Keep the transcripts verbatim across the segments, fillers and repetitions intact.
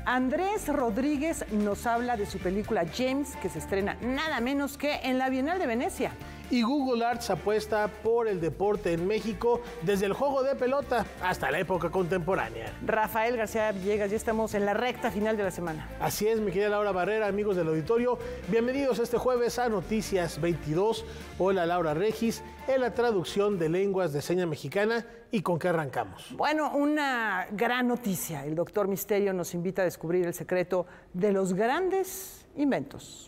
Andrés Rodríguez nos habla de su película James, que se estrena nada menos que en la Bienal de Venecia. Y Google Arts apuesta por el deporte en México desde el juego de pelota hasta la época contemporánea. Rafael García Villegas, ya estamos en la recta final de la semana. Así es, mi querida Laura Barrera, amigos del auditorio, bienvenidos este jueves a Noticias veintidós. Hola, Laura Regis, en la traducción de lenguas de seña mexicana. ¿Y con qué arrancamos? Bueno, una gran noticia. El doctor Misterio nos invita a descubrir el secreto de los grandes inventos.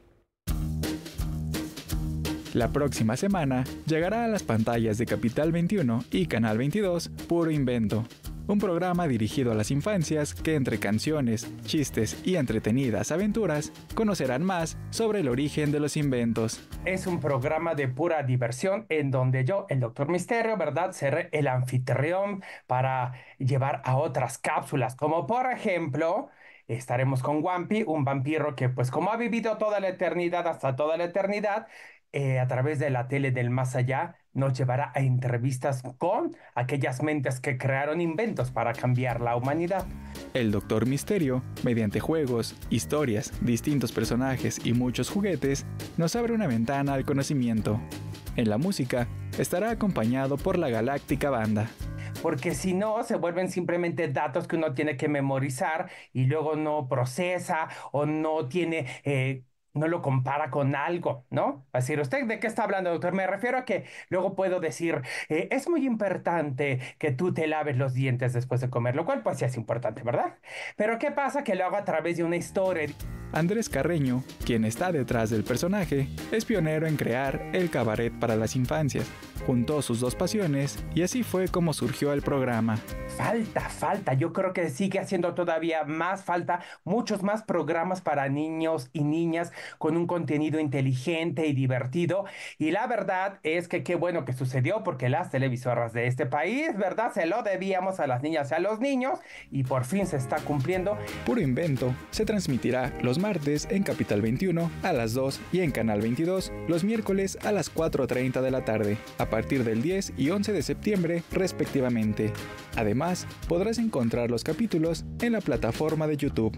La próxima semana llegará a las pantallas de Capital veintiuno y Canal veintidós Puro Invento, un programa dirigido a las infancias que entre canciones, chistes y entretenidas aventuras conocerán más sobre el origen de los inventos. Es un programa de pura diversión en donde yo, el doctor Misterio, ¿verdad?, seré el anfitrión para llevar a otras cápsulas, como por ejemplo... estaremos con Wampi, un vampiro que pues como ha vivido toda la eternidad hasta toda la eternidad, eh, a través de la tele del más allá, nos llevará a entrevistas con aquellas mentes que crearon inventos para cambiar la humanidad. El Doctor Misterio, mediante juegos, historias, distintos personajes y muchos juguetes, nos abre una ventana al conocimiento. En la música, estará acompañado por la Galáctica Banda. Porque si no, se vuelven simplemente datos que uno tiene que memorizar y luego no procesa o no tiene... Eh, no lo compara con algo, ¿no? Va a decir, ¿usted de qué está hablando, doctor? Me refiero a que luego puedo decir, eh, es muy importante que tú te laves los dientes después de comer, lo cual pues sí es importante, ¿verdad? Pero ¿qué pasa? Que lo hago a través de una historia. Andrés Carreño, quien está detrás del personaje, es pionero en crear el cabaret para las infancias. Juntó sus dos pasiones y así fue como surgió el programa. Falta, falta. Yo creo que sigue haciendo todavía más falta, muchos más programas para niños y niñas con un contenido inteligente y divertido. Y la verdad es que qué bueno que sucedió porque las televisoras de este país, ¿verdad?, se lo debíamos a las niñas y a los niños y por fin se está cumpliendo. Puro Invento se transmitirá los martes en Capital veintiuno a las dos y en Canal veintidós los miércoles a las cuatro treinta de la tarde, a partir del diez y once de septiembre respectivamente. Además, podrás encontrar los capítulos en la plataforma de YouTube.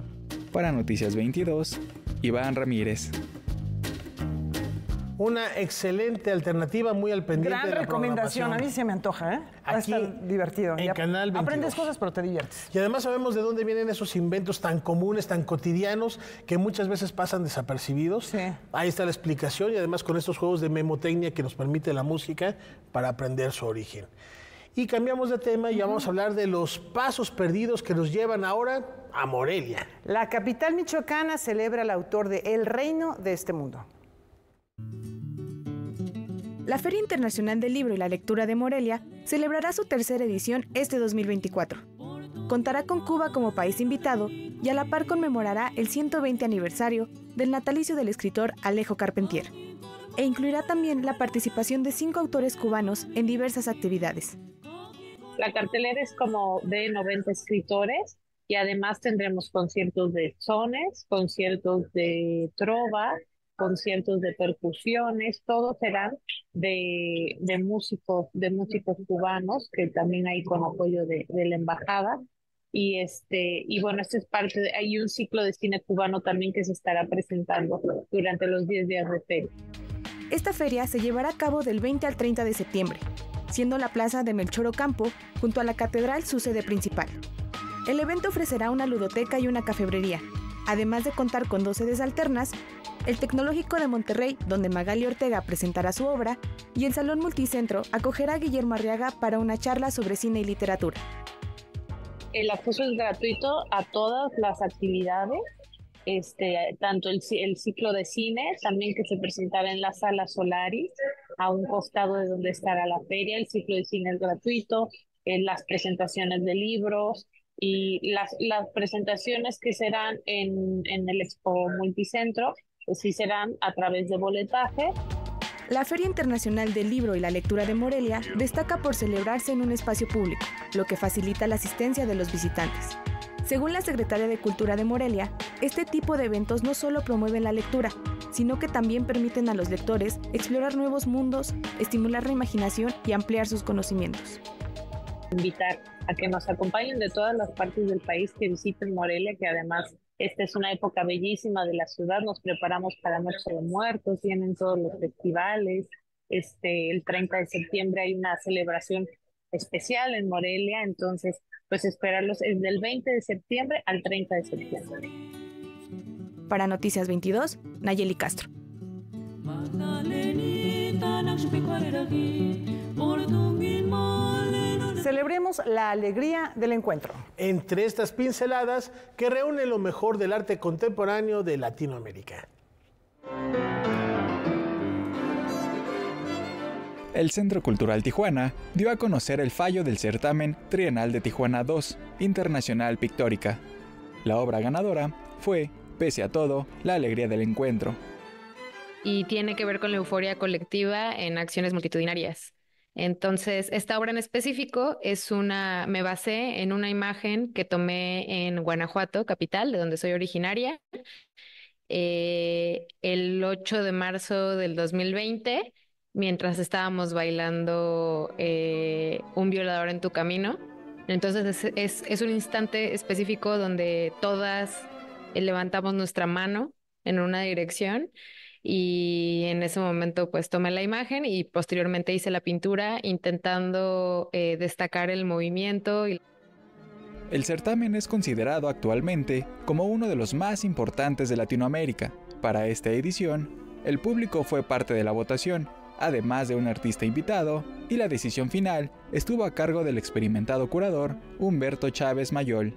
Para Noticias veintidós, Iván Ramírez. Una excelente alternativa, muy al pendiente Gran de la recomendación, a mí se me antoja, ¿eh? Va a Aquí, estar divertido. en Ya Canal veintidós. Aprendes cosas, pero te diviertes. Y además sabemos de dónde vienen esos inventos tan comunes, tan cotidianos, que muchas veces pasan desapercibidos. Sí. Ahí está la explicación y además con estos juegos de memotecnia que nos permite la música para aprender su origen. Y cambiamos de tema y vamos a hablar de los pasos perdidos que nos llevan ahora a Morelia. La capital michoacana celebra al autor de El Reino de este Mundo. La Feria Internacional del Libro y la Lectura de Morelia celebrará su tercera edición este dos mil veinticuatro. Contará con Cuba como país invitado y a la par conmemorará el ciento veinte aniversario del natalicio del escritor Alejo Carpentier, e incluirá también la participación de cinco autores cubanos en diversas actividades. La cartelera es como de noventa escritores y además tendremos conciertos de sones, conciertos de trova, conciertos de percusiones, todos serán de, de músicos, de músicos cubanos, que también hay con apoyo de, de la embajada. Y este, y bueno, este es parte de, hay un ciclo de cine cubano también que se estará presentando durante los diez días de feria. Esta feria se llevará a cabo del veinte al treinta de septiembre, siendo la plaza de Melchor Ocampo junto a la catedral su sede principal. El evento ofrecerá una ludoteca y una cafebrería, además de contar con dos sedes alternas, el Tecnológico de Monterrey, donde Magali Ortega presentará su obra, y el Salón Multicentro acogerá a Guillermo Arriaga para una charla sobre cine y literatura. El acceso es gratuito a todas las actividades, este, tanto el, el ciclo de cine, también que se presentará en la Sala Solaris, a un costado de donde estará la feria. El ciclo de cine es gratuito, en las presentaciones de libros y las, las presentaciones que serán en, en el Expo Multicentro, pues sí serán a través de boletaje. La Feria Internacional del Libro y la Lectura de Morelia destaca por celebrarse en un espacio público, lo que facilita la asistencia de los visitantes. Según la Secretaría de Cultura de Morelia, este tipo de eventos no solo promueven la lectura, sino que también permiten a los lectores explorar nuevos mundos, estimular la imaginación y ampliar sus conocimientos. invitar a que nos acompañen de todas las partes del país, que visiten Morelia, que además esta es una época bellísima de la ciudad. Nos preparamos para Noche de Muertos, vienen todos los festivales. Este, el treinta de septiembre hay una celebración especial en Morelia, entonces pues esperarlos es del veinte de septiembre al treinta de septiembre. Para Noticias veintidós, Nayeli Castro. Celebremos la alegría del encuentro. Entre estas pinceladas que reúnen lo mejor del arte contemporáneo de Latinoamérica. El Centro Cultural Tijuana dio a conocer el fallo del certamen Trienal de Tijuana dos, Internacional Pictórica. La obra ganadora fue, pese a todo, La alegría del encuentro. Y tiene que ver con la euforia colectiva en acciones multitudinarias. Entonces, esta obra en específico es una, me basé en una imagen que tomé en Guanajuato, capital, de donde soy originaria, eh, el ocho de marzo del dos mil veinte, mientras estábamos bailando eh, Un violador en tu camino. Entonces, es, es, es un instante específico donde todas eh, levantamos nuestra mano en una dirección. Y en ese momento pues tomé la imagen y posteriormente hice la pintura intentando eh, destacar el movimiento. Y... El certamen es considerado actualmente como uno de los más importantes de Latinoamérica. Para esta edición, el público fue parte de la votación, además de un artista invitado, y la decisión final estuvo a cargo del experimentado curador Humberto Chávez Mayol.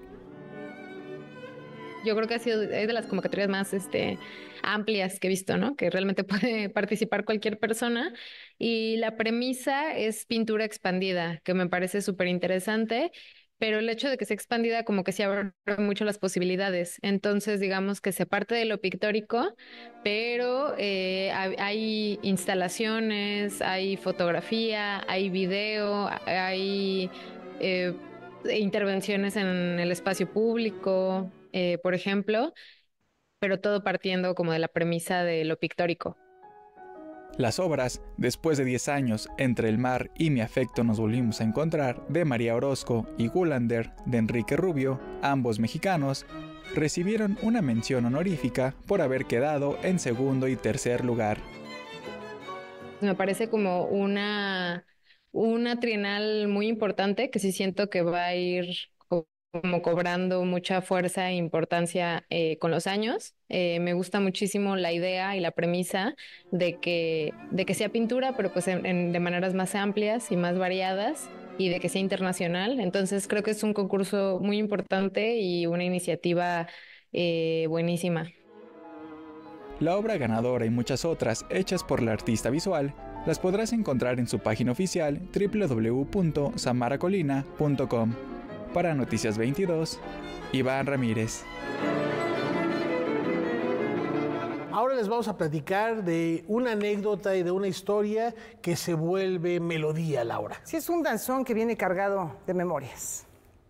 Yo creo que ha sido es de las convocatorias más este, amplias que he visto, ¿no? Que realmente puede participar cualquier persona. Y la premisa es pintura expandida, que me parece súper interesante, pero el hecho de que sea expandida como que se abre mucho las posibilidades. Entonces, digamos que se parte de lo pictórico, pero eh, hay instalaciones, hay fotografía, hay video, hay eh, intervenciones en el espacio público, Eh, por ejemplo, pero todo partiendo como de la premisa de lo pictórico. Las obras, después de diez años, Entre el mar y Mi afecto nos volvimos a encontrar, de María Orozco, y Gulander, de Enrique Rubio, ambos mexicanos, recibieron una mención honorífica por haber quedado en segundo y tercer lugar. Me parece como una, una trienal muy importante que sí siento que va a ir como cobrando mucha fuerza e importancia eh, con los años. Eh, me gusta muchísimo la idea y la premisa de que, de que sea pintura, pero pues en, en, de maneras más amplias y más variadas, y de que sea internacional. Entonces creo que es un concurso muy importante y una iniciativa eh, buenísima. La obra ganadora y muchas otras hechas por la artista visual las podrás encontrar en su página oficial doble u doble u doble u punto samaracolina punto com. Para Noticias veintidós, Iván Ramírez. Ahora les vamos a platicar de una anécdota y de una historia que se vuelve melodía, Laura. Sí, es un danzón que viene cargado de memorias.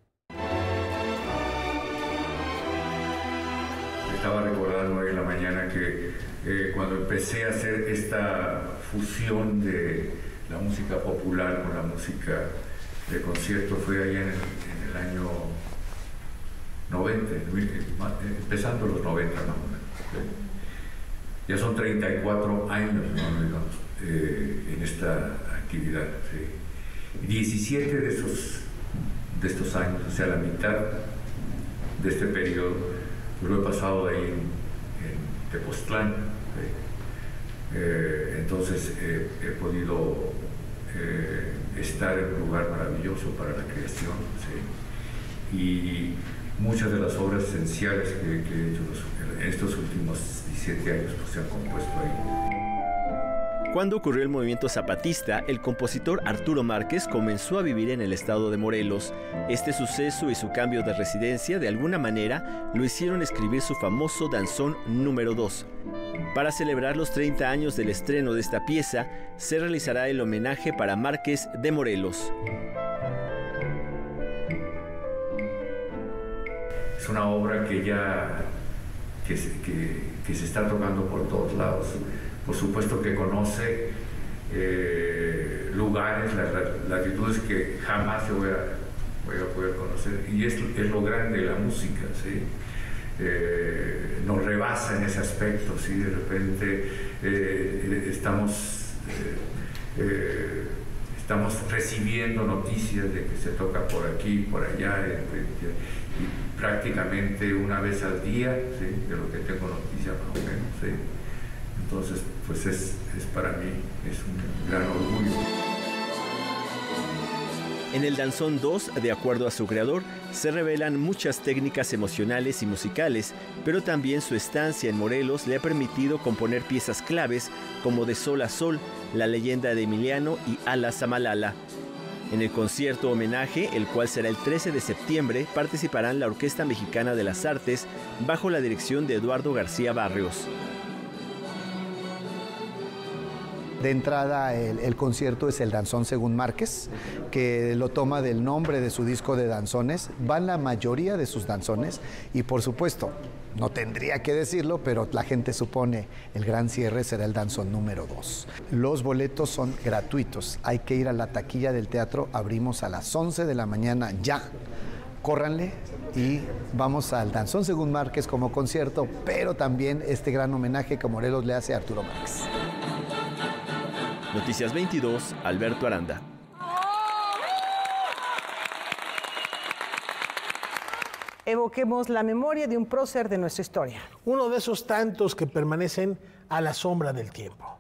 Estaba recordando hoy en la mañana que eh, cuando empecé a hacer esta fusión de la música popular con la música de concierto fue ahí en el, en el año noventa, empezando los noventa, ¿no? Ya son treinta y cuatro años, ¿no? Digamos, eh, en esta actividad. ¿Sí? diecisiete de esos, de estos años, o sea, la mitad de este periodo, pues lo he pasado ahí en, en Tepoztlán. ¿Sí? Eh, entonces eh, he podido eh, estar en un lugar maravilloso para la creación. ¿Sí? Y muchas de las obras esenciales que, que he hecho los, en estos últimos diecisiete años pues, se han compuesto ahí. Cuando ocurrió el movimiento zapatista, el compositor Arturo Márquez comenzó a vivir en el estado de Morelos. Este suceso y su cambio de residencia, de alguna manera, lo hicieron escribir su famoso danzón número dos. Para celebrar los treinta años del estreno de esta pieza, se realizará el homenaje para Márquez de Morelos. Es una obra que ya que se, que, que se está tocando por todos lados. Por supuesto que conoce eh, lugares, las latitudes que jamás se hubiera voy a poder conocer. Y es, es lo grande de la música, ¿sí? Eh, nos rebasa en ese aspecto, ¿sí? De repente eh, estamos, eh, eh, estamos recibiendo noticias de que se toca por aquí, por allá, eh, y, y prácticamente una vez al día, ¿sí? De lo que tengo noticias más o menos, ¿sí? Entonces, pues es, es para mí, es un gran orgullo. En el Danzón dos, de acuerdo a su creador, se revelan muchas técnicas emocionales y musicales, pero también su estancia en Morelos le ha permitido componer piezas claves como De Sol a Sol, La leyenda de Emiliano y Ala Samalala. En el concierto homenaje, el cual será el trece de septiembre, participarán la Orquesta Mexicana de las Artes bajo la dirección de Eduardo García Barrios. De entrada, el, el concierto es el Danzón según Márquez, que lo toma del nombre de su disco de danzones. Van la mayoría de sus danzones y, por supuesto, no tendría que decirlo, pero la gente supone el gran cierre será el danzón número dos. Los boletos son gratuitos. Hay que ir a la taquilla del teatro. Abrimos a las once de la mañana ya. Córranle y vamos al Danzón según Márquez como concierto, pero también este gran homenaje que Morelos le hace a Arturo Márquez. Noticias veintidós, Alberto Aranda. Evoquemos la memoria de un prócer de nuestra historia. Uno de esos tantos que permanecen a la sombra del tiempo.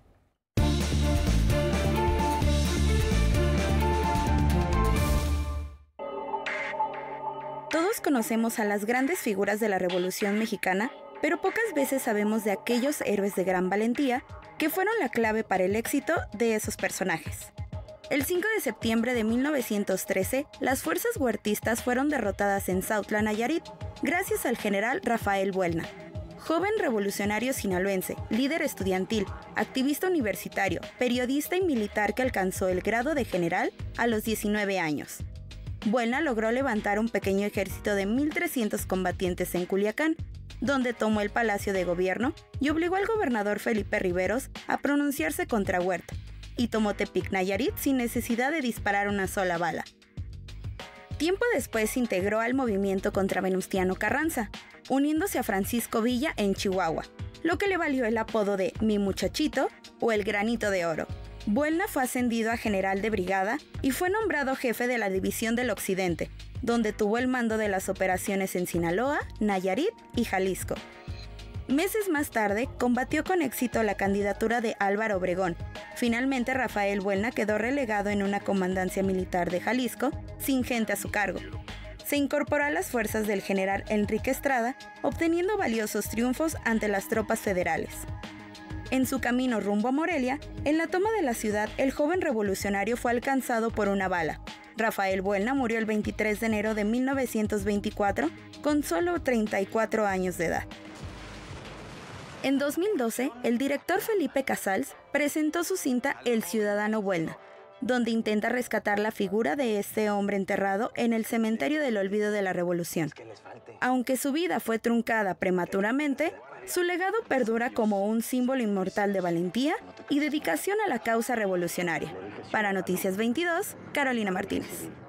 Todos conocemos a las grandes figuras de la Revolución Mexicana, pero pocas veces sabemos de aquellos héroes de gran valentía que fueron la clave para el éxito de esos personajes. El cinco de septiembre de mil novecientos trece, las fuerzas huertistas fueron derrotadas en Sautla, Nayarit, gracias al general Rafael Buelna, joven revolucionario sinaloense, líder estudiantil, activista universitario, periodista y militar que alcanzó el grado de general a los diecinueve años. Buelna logró levantar un pequeño ejército de mil trescientos combatientes en Culiacán, donde tomó el Palacio de Gobierno y obligó al gobernador Felipe Riveros a pronunciarse contra Huerta, y tomó Tepic, Nayarit, sin necesidad de disparar una sola bala. Tiempo después se integró al movimiento contra Venustiano Carranza, uniéndose a Francisco Villa en Chihuahua, lo que le valió el apodo de Mi Muchachito o El Granito de Oro. Buelna fue ascendido a general de brigada y fue nombrado jefe de la División del Occidente, donde tuvo el mando de las operaciones en Sinaloa, Nayarit y Jalisco. Meses más tarde, combatió con éxito la candidatura de Álvaro Obregón. Finalmente, Rafael Buelna quedó relegado en una comandancia militar de Jalisco, sin gente a su cargo. Se incorporó a las fuerzas del general Enrique Estrada, obteniendo valiosos triunfos ante las tropas federales. En su camino rumbo a Morelia, en la toma de la ciudad, el joven revolucionario fue alcanzado por una bala. Rafael Buelna murió el veintitrés de enero de mil novecientos veinticuatro, con solo treinta y cuatro años de edad. En dos mil doce, el director Felipe Casals presentó su cinta El Ciudadano Buelna, donde intenta rescatar la figura de este hombre enterrado en el cementerio del olvido de la Revolución. Aunque su vida fue truncada prematuramente, su legado perdura como un símbolo inmortal de valentía y dedicación a la causa revolucionaria. Para Noticias veintidós, Carolina Martínez.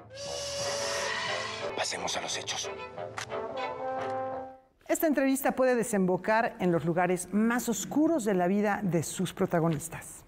Pasemos a los hechos. Esta entrevista puede desembocar en los lugares más oscuros de la vida de sus protagonistas.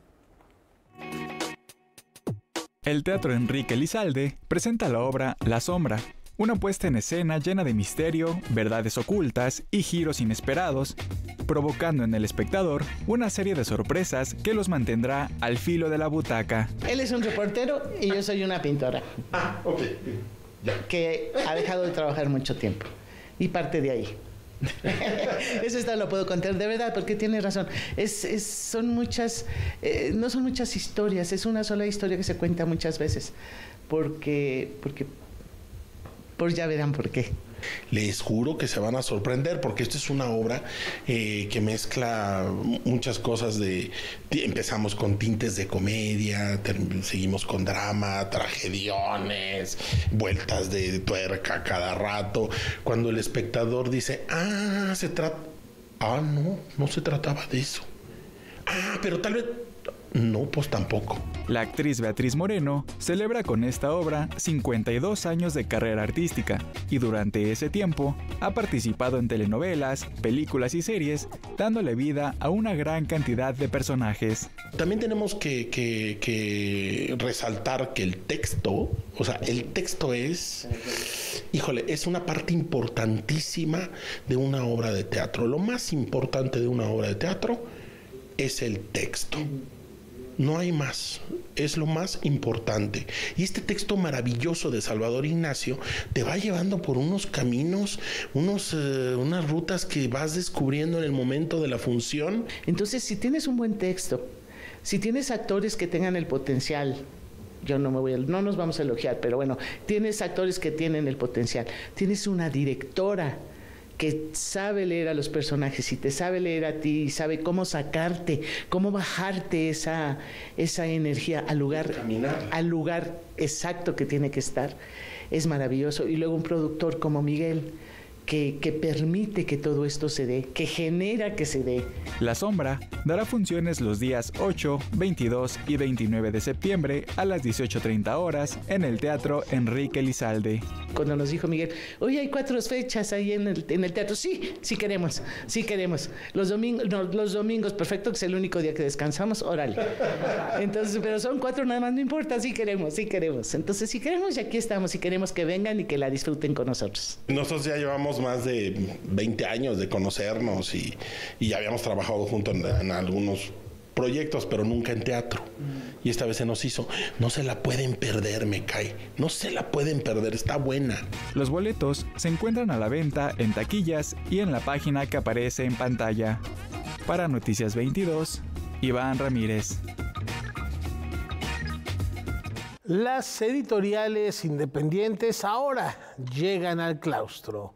El Teatro Enrique Elizalde presenta la obra La Sombra, una puesta en escena llena de misterio, verdades ocultas y giros inesperados, provocando en el espectador una serie de sorpresas que los mantendrá al filo de la butaca. Él es un reportero y yo soy una pintora. Ah, ok. Ya. Que ha dejado de trabajar mucho tiempo. Y parte de ahí. Eso está, lo puedo contar de verdad, porque tiene razón. Es, es, son muchas, eh, no son muchas historias, es una sola historia que se cuenta muchas veces. Porque, porque, pues ya verán por qué. Les juro que se van a sorprender, porque esta es una obra eh, que mezcla muchas cosas de... Empezamos con tintes de comedia, seguimos con drama, tragediones, vueltas de tuerca cada rato. Cuando el espectador dice, ah, se trata... Ah, no, no se trataba de eso. Ah, pero tal vez... No, pues tampoco. La actriz Beatriz Moreno celebra con esta obra cincuenta y dos años de carrera artística y durante ese tiempo ha participado en telenovelas, películas y series, dándole vida a una gran cantidad de personajes. También tenemos que, que, que resaltar que el texto, o sea, el texto es, híjole, es una parte importantísima de una obra de teatro. Lo más importante de una obra de teatro es el texto. No hay más, es lo más importante. Y este texto maravilloso de Salvador Ignacio te va llevando por unos caminos, unos, eh, unas rutas que vas descubriendo en el momento de la función. Entonces, si tienes un buen texto, si tienes actores que tengan el potencial, yo no me voy a, no nos vamos a elogiar, pero bueno, tienes actores que tienen el potencial, tienes una directora que sabe leer a los personajes y te sabe leer a ti y sabe cómo sacarte, cómo bajarte esa, esa energía al lugar, al lugar exacto que tiene que estar, es maravilloso. Y luego un productor como Miguel, que, que permite que todo esto se dé, que genera que se dé. La Sombra dará funciones los días ocho, veintidós y veintinueve de septiembre a las dieciocho treinta horas en el Teatro Enrique Lizalde. Cuando nos dijo Miguel, oye, hay cuatro fechas ahí en el, en el teatro. Sí, sí queremos, sí queremos. Los domingos, no, los domingos, perfecto, que es el único día que descansamos, órale. Entonces, pero son cuatro nada más, no importa, sí queremos, sí queremos. Entonces, si queremos, y aquí estamos, y queremos que vengan y que la disfruten con nosotros. Nosotros ya llevamos más de veinte años de conocernos y, y ya habíamos trabajado juntos en, en algunos proyectos, pero nunca en teatro. Y esta vez se nos hizo. No se la pueden perder, me cae. No se la pueden perder, está buena. Los boletos se encuentran a la venta en taquillas y en la página que aparece en pantalla. Para Noticias veintidós, Iván Ramírez. Las editoriales independientes ahora llegan al claustro.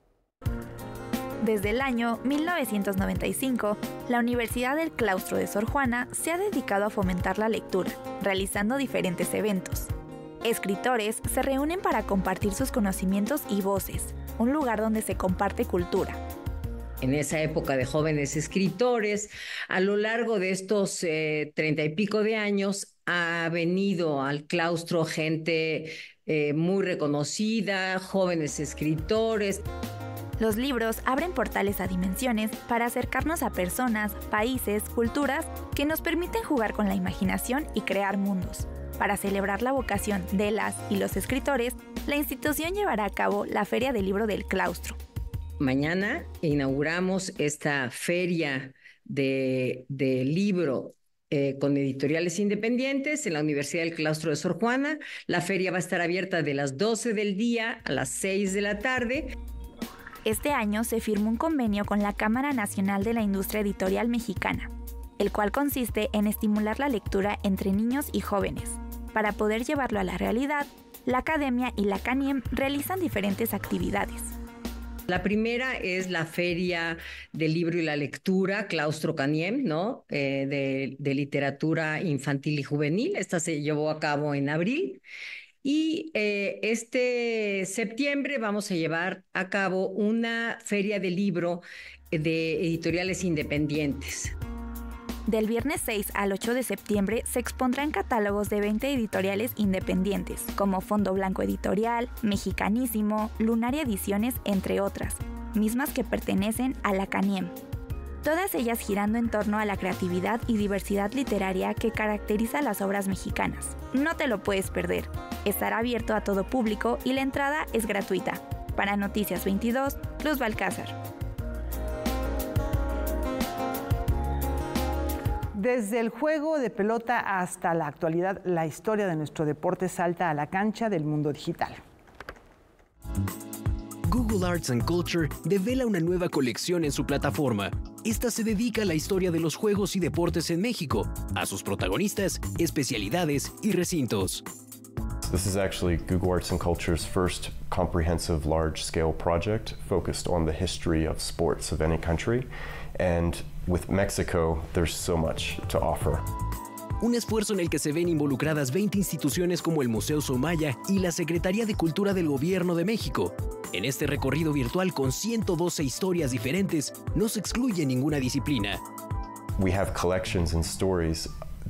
Desde el año mil novecientos noventa y cinco, la Universidad del Claustro de Sor Juana se ha dedicado a fomentar la lectura, realizando diferentes eventos. Escritores se reúnen para compartir sus conocimientos y voces, un lugar donde se comparte cultura. En esa época de jóvenes escritores, a lo largo de estos eh, treinta y pico de años, ha venido al claustro gente eh, muy reconocida, jóvenes escritores. Los libros abren portales a dimensiones para acercarnos a personas, países, culturas que nos permiten jugar con la imaginación y crear mundos. Para celebrar la vocación de las y los escritores, la institución llevará a cabo la Feria del Libro del Claustro. Mañana inauguramos esta feria de, de libro eh, con editoriales independientes en la Universidad del Claustro de Sor Juana. La feria va a estar abierta de las doce del día a las seis de la tarde. Este año se firmó un convenio con la Cámara Nacional de la Industria Editorial Mexicana, el cual consiste en estimular la lectura entre niños y jóvenes. Para poder llevarlo a la realidad, la Academia y la CANIEM realizan diferentes actividades. La primera es la Feria del Libro y la Lectura, Claustro CANIEM, ¿no? Eh, de, de literatura infantil y juvenil. Esta se llevó a cabo en abril. Y eh, este septiembre vamos a llevar a cabo una feria de libro de editoriales independientes. Del viernes seis al ocho de septiembre se expondrán catálogos de veinte editoriales independientes, como Fondo Blanco Editorial, Mexicanísimo, Lunaria Ediciones, entre otras, mismas que pertenecen a la CANIEM. Todas ellas girando en torno a la creatividad y diversidad literaria que caracteriza las obras mexicanas. No te lo puedes perder. Estará abierto a todo público y la entrada es gratuita. Para Noticias veintidós, Luz Balcázar. Desde el juego de pelota hasta la actualidad, la historia de nuestro deporte salta a la cancha del mundo digital. Google Arts and Culture devela una nueva colección en su plataforma. Esta se dedica a la historia de los juegos y deportes en México, a sus protagonistas, especialidades y recintos. This is actually Google Arts and Culture's first comprehensive large-scale project focused on the history of sports of any country. And with Mexico, there's so much to offer. Un esfuerzo en el que se ven involucradas veinte instituciones como el Museo Soumaya y la Secretaría de Cultura del Gobierno de México. En este recorrido virtual con ciento doce historias diferentes, no se excluye ninguna disciplina. We have collections and stories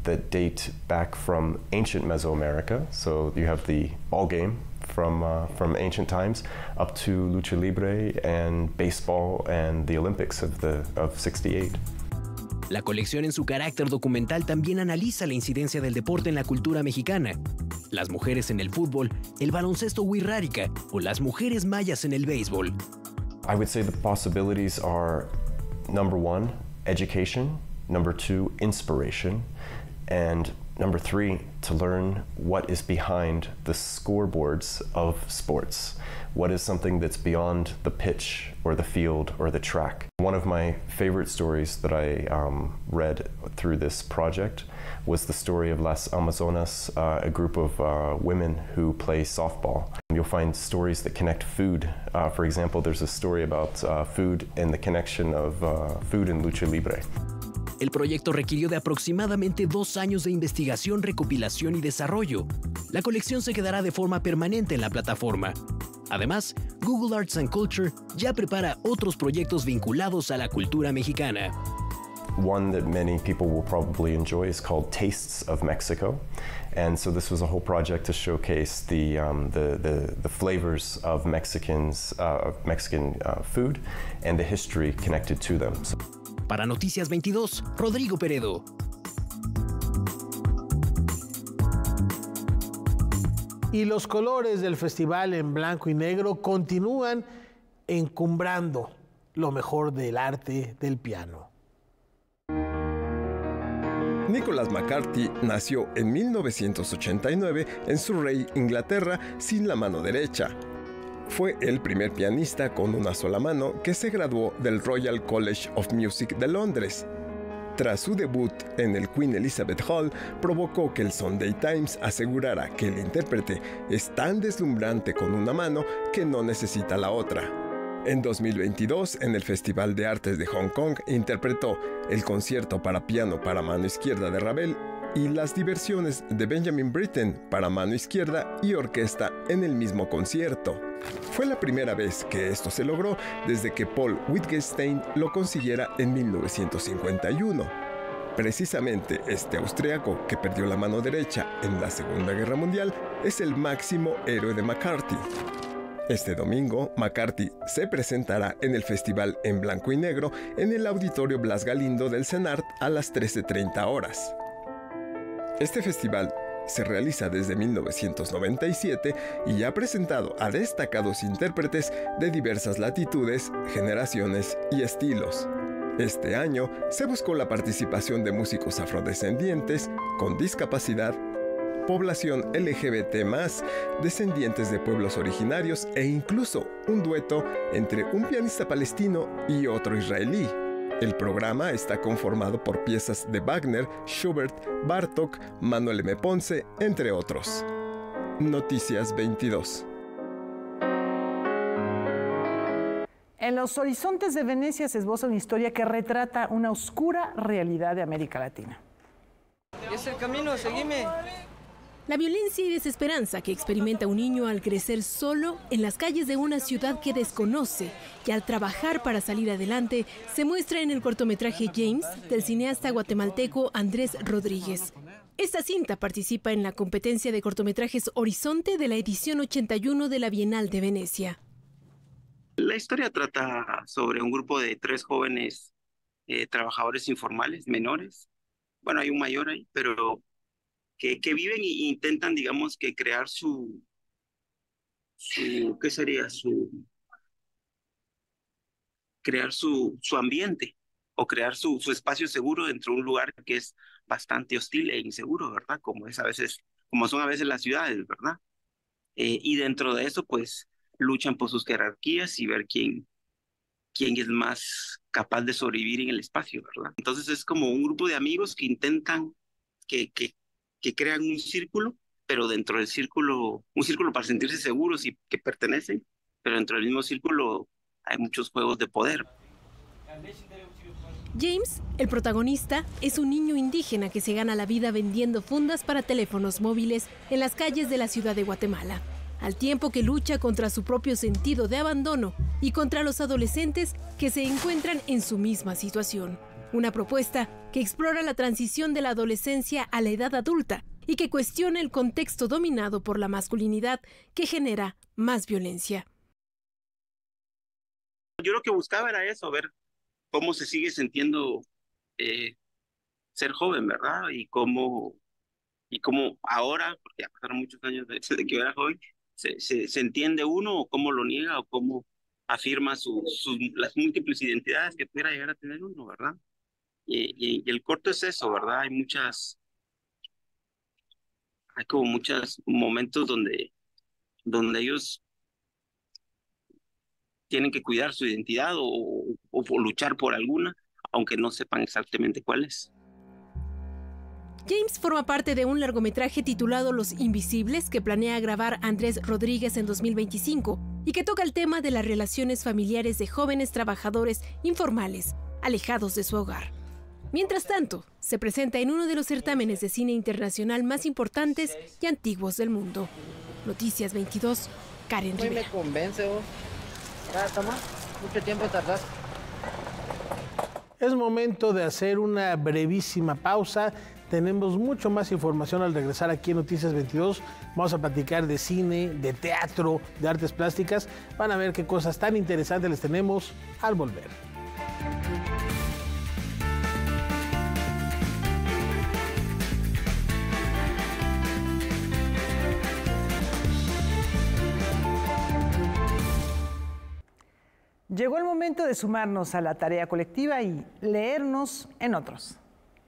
that date back from ancient Mesoamerica. So you have the ball game from, uh, from ancient times up to lucha libre and baseball and the Olympics of, the, of sixty-eight. La colección en su carácter documental también analiza la incidencia del deporte en la cultura mexicana. Las mujeres en el fútbol, el baloncesto wixárika o las mujeres mayas en el béisbol. I would say the possibilities are, number one, education, number two, inspiration, and number three, to learn what is behind the scoreboards of sports. What is something that's beyond the pitch or the field or the track? One of my favorite stories that I um, read through this project was the story of Las Amazonas, uh, a group of uh, women who play softball. You'll find stories that connect food. Uh, for example, there's a story about uh, food and the connection of uh, food and lucha libre. El proyecto requirió de aproximadamente dos años de investigación, recopilación y desarrollo. La colección se quedará de forma permanente en la plataforma. Además, Google Arts and Culture ya prepara otros proyectos vinculados a la cultura mexicana. One that many people will probably enjoy is called Tastes of Mexico. And so this was a whole project to showcase the, um, the, the, the flavors of Mexicans, uh, of Mexican uh, food and the history connected to them. So Para Noticias veintidós, Rodrigo Peredo. Y los colores del festival en blanco y negro continúan encumbrando lo mejor del arte del piano. Nicholas McCarthy nació en mil novecientos ochenta y nueve en Surrey, Inglaterra, sin la mano derecha. Fue el primer pianista con una sola mano que se graduó del Royal College of Music de Londres. Tras su debut en el Queen Elizabeth Hall, provocó que el Sunday Times asegurara que el intérprete es tan deslumbrante con una mano que no necesita la otra. En dos mil veintidós, en el Festival de Artes de Hong Kong, interpretó el concierto para piano para mano izquierda de Ravel y las diversiones de Benjamin Britten para mano izquierda y orquesta en el mismo concierto. Fue la primera vez que esto se logró desde que Paul Wittgenstein lo consiguiera en mil novecientos cincuenta y uno. Precisamente este austriaco que perdió la mano derecha en la Segunda Guerra Mundial es el máximo héroe de McCarthy. Este domingo, McCarthy se presentará en el festival en blanco y negro en el Auditorio Blas Galindo del CENART a las trece treinta horas. Este festival se realiza desde mil novecientos noventa y siete y ha presentado a destacados intérpretes de diversas latitudes, generaciones y estilos. Este año se buscó la participación de músicos afrodescendientes, con discapacidad, población L G B T más, descendientes de pueblos originarios e incluso un dueto entre un pianista palestino y otro israelí. El programa está conformado por piezas de Wagner, Schubert, Bartók, Manuel M. Ponce, entre otros. Noticias veintidós. En los horizontes de Venecia se esboza una historia que retrata una oscura realidad de América Latina. Es el camino, seguime. La violencia y desesperanza que experimenta un niño al crecer solo en las calles de una ciudad que desconoce y al trabajar para salir adelante se muestra en el cortometraje James del cineasta guatemalteco Andrés Rodríguez. Esta cinta participa en la competencia de cortometrajes Horizonte de la edición ochenta y uno de la Bienal de Venecia. La historia trata sobre un grupo de tres jóvenes eh, trabajadores informales, menores. Bueno, hay un mayor ahí, pero que, que viven e intentan, digamos, que crear su, su ¿qué sería? Su, crear su, su ambiente o crear su, su espacio seguro dentro de un lugar que es bastante hostil e inseguro, ¿verdad? Como es a veces, como son a veces las ciudades, ¿verdad? Eh, y dentro de eso, pues, luchan por sus jerarquías y ver quién, quién es más capaz de sobrevivir en el espacio, ¿verdad? Entonces es como un grupo de amigos que intentan, que, que, que crean un círculo, pero dentro del círculo, un círculo para sentirse seguros y que pertenecen, pero dentro del mismo círculo hay muchos juegos de poder. James, el protagonista, es un niño indígena que se gana la vida vendiendo fundas para teléfonos móviles en las calles de la ciudad de Guatemala, al tiempo que lucha contra su propio sentido de abandono y contra los adolescentes que se encuentran en su misma situación. una propuesta que explora la transición de la adolescencia a la edad adulta y que cuestiona el contexto dominado por la masculinidad que genera más violencia. Yo lo que buscaba era eso, ver cómo se sigue sintiendo eh, ser joven, ¿verdad? Y cómo, y cómo ahora, porque ya pasaron muchos años desde que yo era joven, se, se, se entiende uno o cómo lo niega o cómo afirma su, sus, las múltiples identidades que pudiera llegar a tener uno, ¿verdad? Y, y, y el corto es eso, ¿verdad? Hay muchas, hay como muchos momentos donde, donde ellos tienen que cuidar su identidad o, o, o luchar por alguna, aunque no sepan exactamente cuál es. James forma parte de un largometraje titulado Los Invisibles que planea grabar Andrés Rodríguez en dos mil veinticinco y que toca el tema de las relaciones familiares de jóvenes trabajadores informales, alejados de su hogar. Mientras tanto, se presenta en uno de los certámenes de cine internacional más importantes y antiguos del mundo. Noticias veintidós, Karen Rivera. Me convence vos. Ya, toma, mucho tiempo tardás. Es momento de hacer una brevísima pausa. Tenemos mucho más información al regresar aquí en Noticias veintidós. Vamos a platicar de cine, de teatro, de artes plásticas. Van a ver qué cosas tan interesantes les tenemos al volver. Llegó el momento de sumarnos a la tarea colectiva y leernos en otros.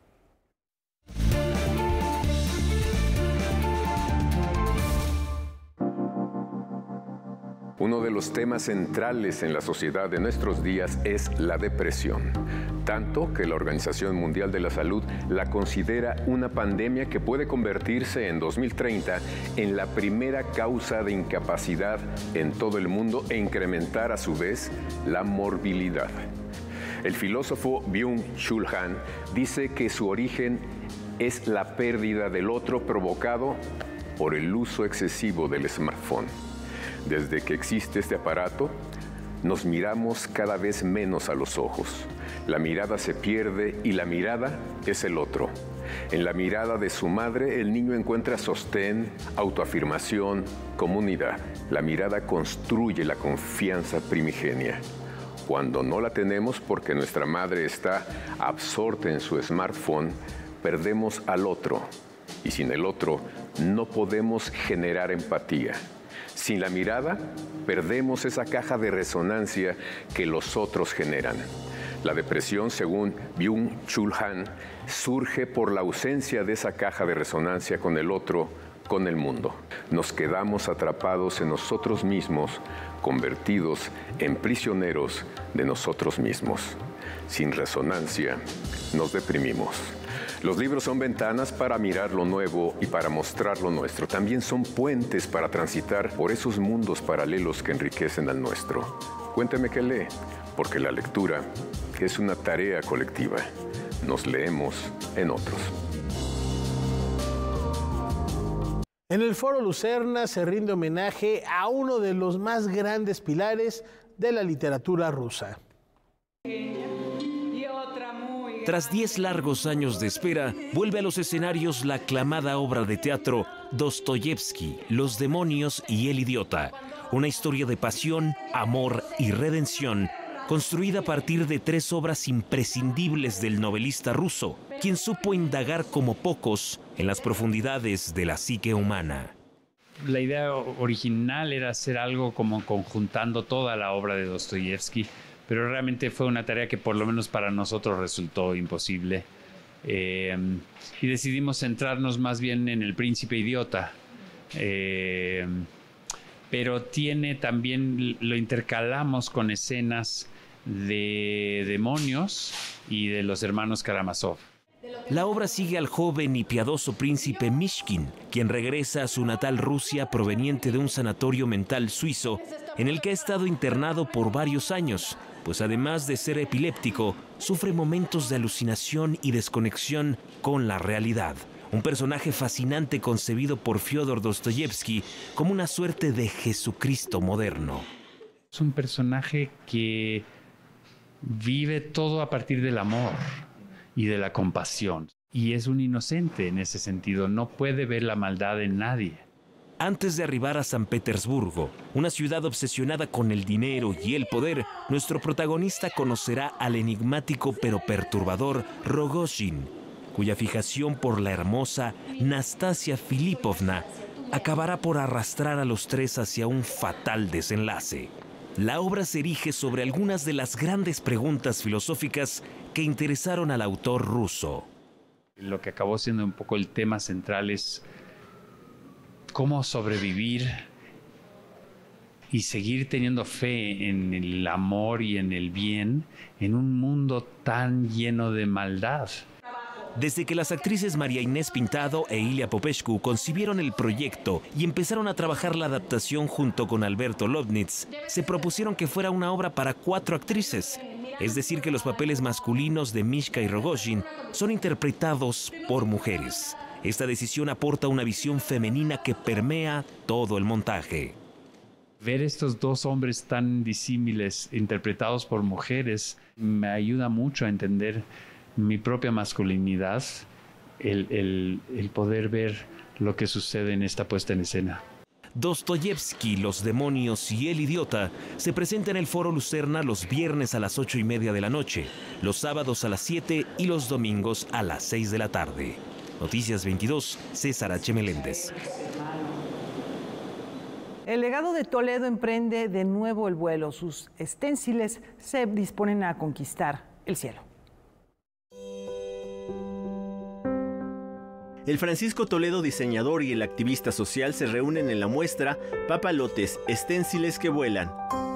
Uno de los temas centrales en la sociedad de nuestros días es la depresión, tanto que la Organización Mundial de la Salud la considera una pandemia que puede convertirse en dos mil treinta en la primera causa de incapacidad en todo el mundo e incrementar a su vez la morbilidad. El filósofo Byung-Chul Han dice que su origen es la pérdida del otro provocado por el uso excesivo del smartphone. Desde que existe este aparato, nos miramos cada vez menos a los ojos. La mirada se pierde y la mirada es el otro. En la mirada de su madre, el niño encuentra sostén, autoafirmación, comunidad. La mirada construye la confianza primigenia. Cuando no la tenemos porque nuestra madre está absorta en su smartphone, perdemos al otro. Y sin el otro, no podemos generar empatía. Sin la mirada, perdemos esa caja de resonancia que los otros generan. La depresión, según Byung-Chul Han, surge por la ausencia de esa caja de resonancia con el otro, con el mundo. Nos quedamos atrapados en nosotros mismos, convertidos en prisioneros de nosotros mismos. Sin resonancia, nos deprimimos. Los libros son ventanas para mirar lo nuevo y para mostrar lo nuestro. También son puentes para transitar por esos mundos paralelos que enriquecen al nuestro. Cuénteme qué lee, porque la lectura es una tarea colectiva. Nos leemos en otros. En el Foro Lucerna se rinde homenaje a uno de los más grandes pilares de la literatura rusa. Tras diez largos años de espera, vuelve a los escenarios la aclamada obra de teatro Dostoyevsky, Los demonios y el idiota. Una historia de pasión, amor y redención, construida a partir de tres obras imprescindibles del novelista ruso, quien supo indagar como pocos en las profundidades de la psique humana. La idea original era hacer algo como conjuntando toda la obra de Dostoyevsky, pero realmente fue una tarea que por lo menos para nosotros resultó imposible. Eh, y decidimos centrarnos más bien en El príncipe idiota. Eh, pero tiene también, lo intercalamos con escenas de demonios y de los hermanos Karamazov. La obra sigue al joven y piadoso príncipe Mishkin, quien regresa a su natal Rusia proveniente de un sanatorio mental suizo en el que ha estado internado por varios años, pues además de ser epiléptico, sufre momentos de alucinación y desconexión con la realidad. Un personaje fascinante concebido por Fyodor Dostoyevsky como una suerte de Jesucristo moderno. Es un personaje que vive todo a partir del amor. y de la compasión. Y es un inocente en ese sentido, no puede ver la maldad en nadie. Antes de arribar a San Petersburgo, una ciudad obsesionada con el dinero y el poder, nuestro protagonista conocerá al enigmático pero perturbador Rogozhin, cuya fijación por la hermosa Nastasia Filipovna acabará por arrastrar a los tres hacia un fatal desenlace. La obra se erige sobre algunas de las grandes preguntas filosóficas que interesaron al autor ruso. Lo que acabó siendo un poco el tema central es cómo sobrevivir y seguir teniendo fe en el amor y en el bien en un mundo tan lleno de maldad. Desde que las actrices María Inés Pintado e Ilia Popescu concibieron el proyecto y empezaron a trabajar la adaptación junto con Alberto Lobnitz, se propusieron que fuera una obra para cuatro actrices. Es decir, que los papeles masculinos de Mishka y Rogozhin son interpretados por mujeres. Esta decisión aporta una visión femenina que permea todo el montaje. Ver estos dos hombres tan disímiles interpretados por mujeres me ayuda mucho a entender mi propia masculinidad, el, el, el poder ver lo que sucede en esta puesta en escena. Dostoyevsky, Los demonios y el idiota se presenta en el Foro Lucerna los viernes a las ocho y media de la noche, los sábados a las siete y los domingos a las seis de la tarde. Noticias veintidós, César H. Meléndez. El legado de Toledo emprende de nuevo el vuelo. Sus esténciles se disponen a conquistar el cielo. El Francisco Toledo diseñador y el activista social se reúnen en la muestra Papalotes, esténciles que vuelan.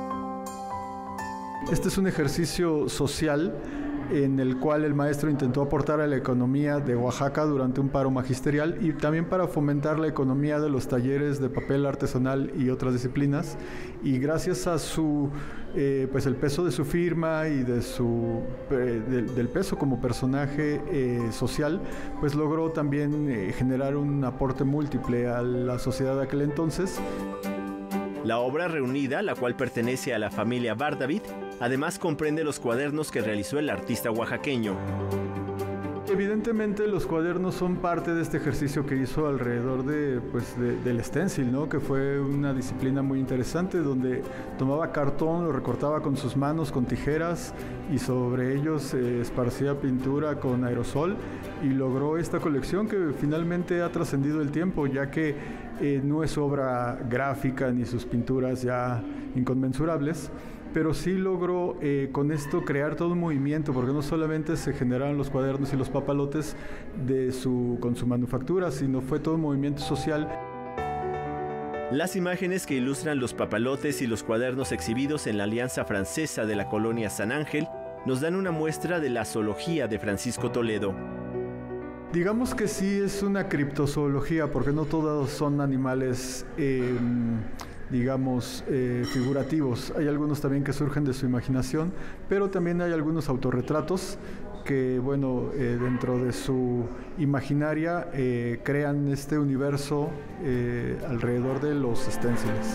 Este es un ejercicio social en el cual el maestro intentó aportar a la economía de Oaxaca durante un paro magisterial y también para fomentar la economía de los talleres de papel artesanal y otras disciplinas. Y gracias a su, eh, pues el peso de su firma y de su, eh, de, del peso como personaje eh, social, pues logró también eh, generar un aporte múltiple a la sociedad de aquel entonces. La obra reunida, la cual pertenece a la familia Bardavid, además comprende los cuadernos que realizó el artista oaxaqueño. Evidentemente los cuadernos son parte de este ejercicio que hizo alrededor de, pues, de, del stencil, ¿no? Que fue una disciplina muy interesante donde tomaba cartón, lo recortaba con sus manos, con tijeras, y sobre ellos eh, esparcía pintura con aerosol y logró esta colección que finalmente ha trascendido el tiempo, ya que eh, no es obra gráfica ni sus pinturas ya inconmensurables, pero sí logró eh, con esto crear todo un movimiento, porque no solamente se generaron los cuadernos y los papalotes de su, con su manufactura, sino fue todo un movimiento social. Las imágenes que ilustran los papalotes y los cuadernos exhibidos en la Alianza Francesa de la colonia San Ángel nos dan una muestra de la zoología de Francisco Toledo. Digamos que sí es una criptozoología, porque no todos son animales eh, digamos, eh, figurativos. Hay algunos también que surgen de su imaginación, pero también hay algunos autorretratos que, bueno, eh, dentro de su imaginaria eh, crean este universo eh, alrededor de los stenciles.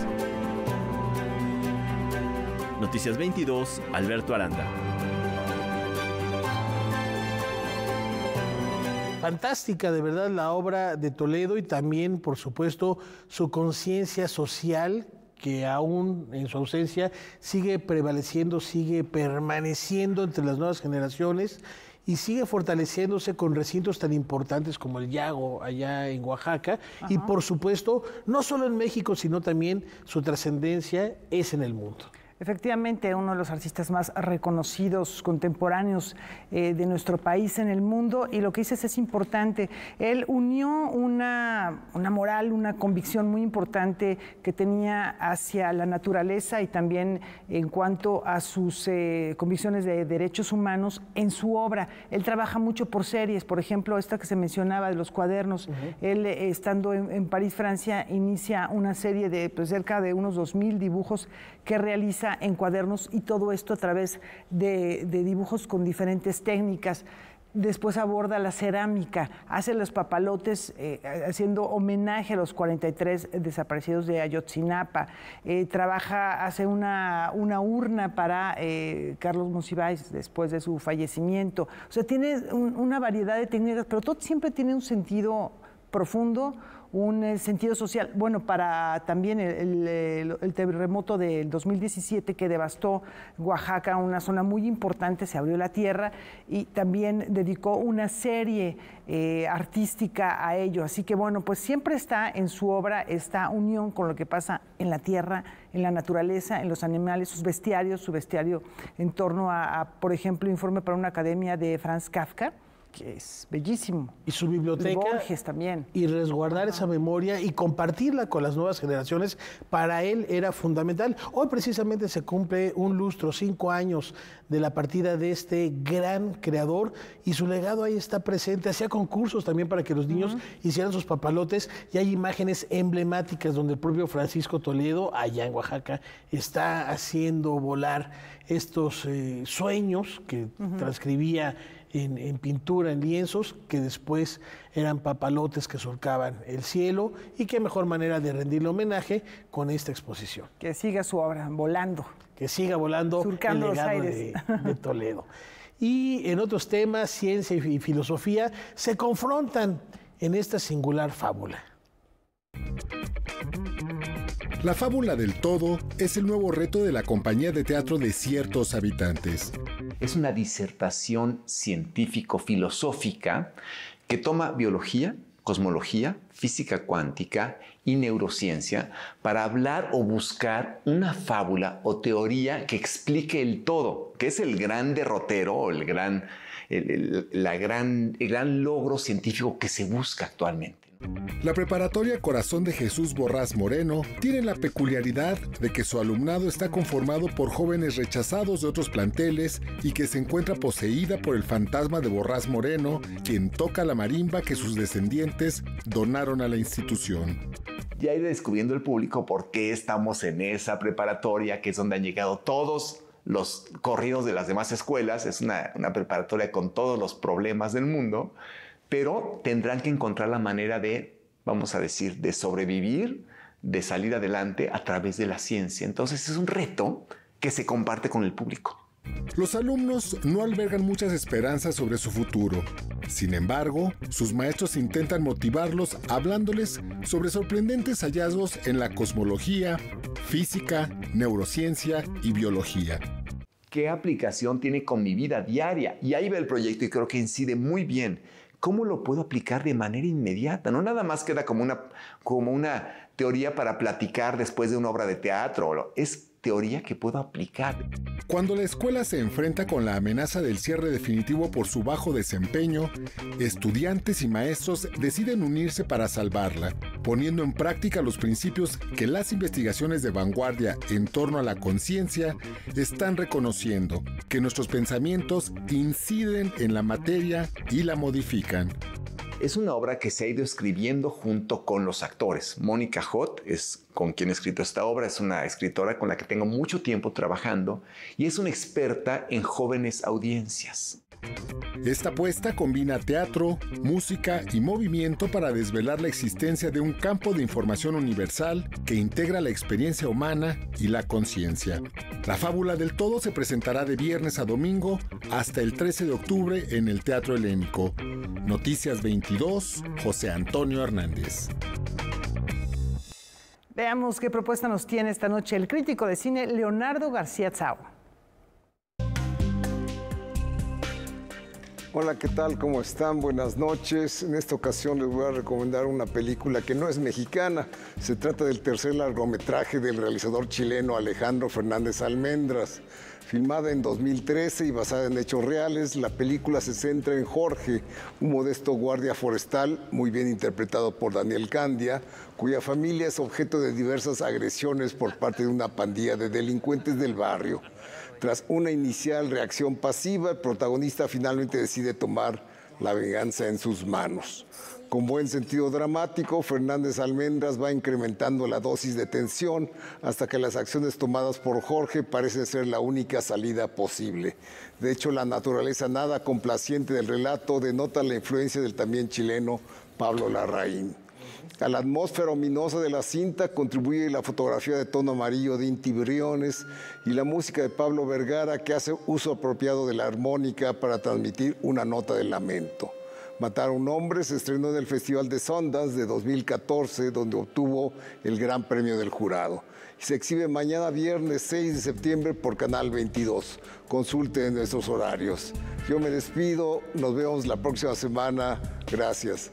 Noticias veintidós, Alberto Aranda. Fantástica, de verdad, la obra de Toledo y también, por supuesto, su conciencia social que aún en su ausencia sigue prevaleciendo, sigue permaneciendo entre las nuevas generaciones y sigue fortaleciéndose con recintos tan importantes como el Yago allá en Oaxaca. Ajá. Y por supuesto, no solo en México, sino también su trascendencia es en el mundo. Efectivamente, uno de los artistas más reconocidos, contemporáneos eh, de nuestro país en el mundo, y lo que dices es importante. Él unió una, una moral, una convicción muy importante que tenía hacia la naturaleza y también en cuanto a sus eh, convicciones de derechos humanos en su obra. Él trabaja mucho por series, por ejemplo, esta que se mencionaba de los cuadernos. Uh-huh. Él, eh, estando en, en París, Francia, inicia una serie de pues, cerca de unos dos mil dibujos que realiza en cuadernos, y todo esto a través de, de dibujos con diferentes técnicas. Después aborda la cerámica, hace los papalotes eh, haciendo homenaje a los cuarenta y tres desaparecidos de Ayotzinapa. Eh, trabaja, hace una, una urna para eh, Carlos Monsiváis después de su fallecimiento. O sea, tiene un, una variedad de técnicas, pero todo siempre tiene un sentido profundo, un eh, sentido social. Bueno, para también el, el, el terremoto del dos mil diecisiete que devastó Oaxaca, una zona muy importante, se abrió la tierra y también dedicó una serie eh, artística a ello. Así que bueno, pues siempre está en su obra esta unión con lo que pasa en la tierra, en la naturaleza, en los animales, sus bestiarios, su bestiario en torno a, a por ejemplo, Informe para una academia de Franz Kafka, que es bellísimo. Y su biblioteca. Borges también. Y resguardar Ajá. esa memoria y compartirla con las nuevas generaciones, para él era fundamental. Hoy precisamente se cumple un lustro, cinco años de la partida de este gran creador, y su legado ahí está presente. Hacía concursos también para que los niños uh-huh. hicieran sus papalotes, y hay imágenes emblemáticas donde el propio Francisco Toledo, allá en Oaxaca, está haciendo volar estos eh, sueños que uh-huh. transcribía En, en pintura, en lienzos, que después eran papalotes que surcaban el cielo, y qué mejor manera de rendirle homenaje con esta exposición. Que siga su obra volando. Que siga volando surcando el legado los aires. De, de Toledo. Y en otros temas, ciencia y filosofía se confrontan en esta singular fábula. La fábula del todo es el nuevo reto de la compañía de teatro de ciertos habitantes. Es una disertación científico-filosófica que toma biología, cosmología, física cuántica y neurociencia para hablar o buscar una fábula o teoría que explique el todo, que es el gran derrotero o el gran, el, el, la gran, el gran logro científico que se busca actualmente. La preparatoria Corazón de Jesús Borrás Moreno tiene la peculiaridad de que su alumnado está conformado por jóvenes rechazados de otros planteles y que se encuentra poseída por el fantasma de Borrás Moreno, quien toca la marimba que sus descendientes donaron a la institución. Ya iré descubriendo el público por qué estamos en esa preparatoria, que es donde han llegado todos los corridos de las demás escuelas. Es una, una preparatoria con todos los problemas del mundo, pero tendrán que encontrar la manera de, vamos a decir, de sobrevivir, de salir adelante a través de la ciencia. Entonces es un reto que se comparte con el público. Los alumnos no albergan muchas esperanzas sobre su futuro. Sin embargo, sus maestros intentan motivarlos hablándoles sobre sorprendentes hallazgos en la cosmología, física, neurociencia y biología. ¿Qué aplicación tiene con mi vida diaria? Y ahí va el proyecto y creo que incide muy bien. ¿Cómo lo puedo aplicar de manera inmediata? No nada más queda como una, como una teoría para platicar después de una obra de teatro. Es teoría que puedo aplicar. Cuando la escuela se enfrenta con la amenaza del cierre definitivo por su bajo desempeño, estudiantes y maestros deciden unirse para salvarla, poniendo en práctica los principios que las investigaciones de vanguardia en torno a la conciencia están reconociendo, que nuestros pensamientos inciden en la materia y la modifican. Es una obra que se ha ido escribiendo junto con los actores. Mónica Hot es con quien he escrito esta obra, es una escritora con la que tengo mucho tiempo trabajando y es una experta en jóvenes audiencias. Esta apuesta combina teatro, música y movimiento para desvelar la existencia de un campo de información universal que integra la experiencia humana y la conciencia. La fábula del todo se presentará de viernes a domingo hasta el trece de octubre en el Teatro Helénico. Noticias veintidós, José Antonio Hernández. Veamos qué propuesta nos tiene esta noche el crítico de cine Leonardo García Tsao. Hola, ¿qué tal? ¿Cómo están? Buenas noches. En esta ocasión les voy a recomendar una película que no es mexicana. Se trata del tercer largometraje del realizador chileno Alejandro Fernández Almendras. Filmada en dos mil trece y basada en hechos reales, la película se centra en Jorge, un modesto guardia forestal, muy bien interpretado por Daniel Candia, cuya familia es objeto de diversas agresiones por parte de una pandilla de delincuentes del barrio. Tras una inicial reacción pasiva, el protagonista finalmente decide tomar la venganza en sus manos. Con buen sentido dramático, Fernández Almendras va incrementando la dosis de tensión hasta que las acciones tomadas por Jorge parecen ser la única salida posible. De hecho, la naturaleza nada complaciente del relato denota la influencia del también chileno Pablo Larraín. A la atmósfera ominosa de la cinta contribuye la fotografía de tono amarillo de Inti Briones y la música de Pablo Vergara, que hace uso apropiado de la armónica para transmitir una nota de lamento. Matar a un hombre se estrenó en el Festival de Sundance de dos mil catorce, donde obtuvo el Gran Premio del Jurado. Y se exhibe mañana viernes seis de septiembre por Canal veintidós. Consulte nuestros horarios. Yo me despido, nos vemos la próxima semana. Gracias.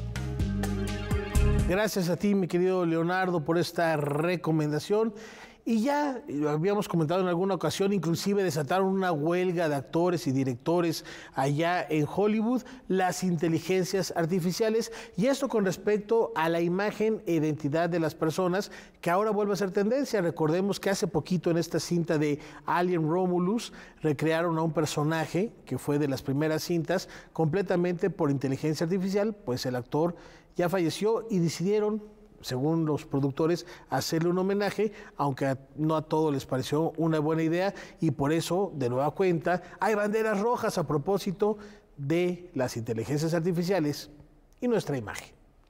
Gracias a ti, mi querido Leonardo, por esta recomendación. Y ya habíamos comentado en alguna ocasión, inclusive desataron una huelga de actores y directores allá en Hollywood, las inteligencias artificiales, y esto con respecto a la imagen e identidad de las personas, que ahora vuelve a ser tendencia. Recordemos que hace poquito en esta cinta de Alien Romulus recrearon a un personaje que fue de las primeras cintas completamente por inteligencia artificial, pues el actor ya falleció y decidieron, según los productores, hacerle un homenaje, aunque a, no a todos les pareció una buena idea, y por eso, de nueva cuenta, hay banderas rojas a propósito de las inteligencias artificiales y nuestra imagen.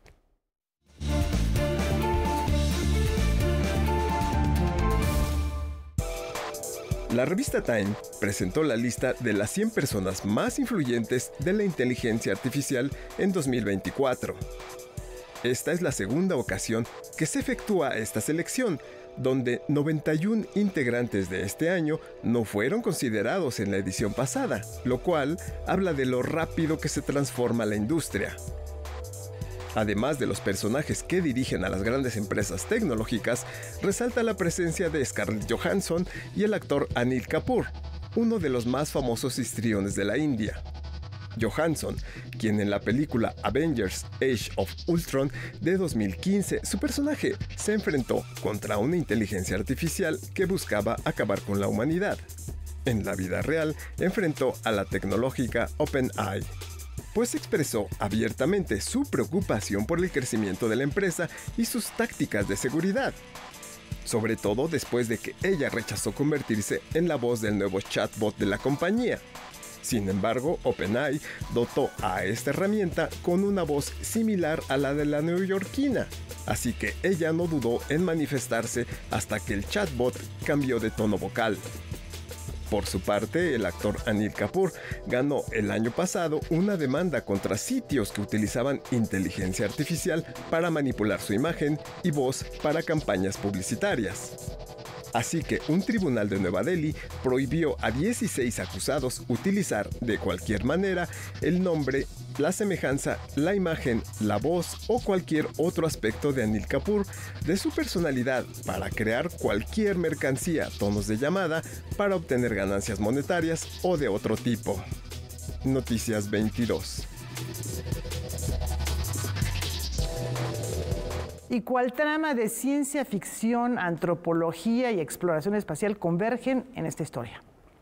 La revista Time presentó la lista de las cien personas más influyentes de la inteligencia artificial en dos mil veinticuatro. Esta es la segunda ocasión que se efectúa esta selección, donde noventa y uno integrantes de este año no fueron considerados en la edición pasada, lo cual habla de lo rápido que se transforma la industria. Además de los personajes que dirigen a las grandes empresas tecnológicas, resalta la presencia de Scarlett Johansson y el actor Anil Kapoor, uno de los más famosos histriones de la India. Johansson, quien en la película Avengers Age of Ultron de dos mil quince, su personaje se enfrentó contra una inteligencia artificial que buscaba acabar con la humanidad. En la vida real, enfrentó a la tecnológica OpenAI, pues expresó abiertamente su preocupación por el crecimiento de la empresa y sus tácticas de seguridad, sobre todo después de que ella rechazó convertirse en la voz del nuevo chatbot de la compañía. Sin embargo, OpenAI dotó a esta herramienta con una voz similar a la de la neoyorquina, así que ella no dudó en manifestarse hasta que el chatbot cambió de tono vocal. Por su parte, el actor Anil Kapoor ganó el año pasado una demanda contra sitios que utilizaban inteligencia artificial para manipular su imagen y voz para campañas publicitarias. Así que un tribunal de Nueva Delhi prohibió a dieciséis acusados utilizar de cualquier manera el nombre, la semejanza, la imagen, la voz o cualquier otro aspecto de Anil Kapoor, de su personalidad, para crear cualquier mercancía, tonos de llamada, para obtener ganancias monetarias o de otro tipo. Noticias veintidós. ¿Y cuál trama de ciencia ficción, antropología y exploración espacial convergen en esta historia?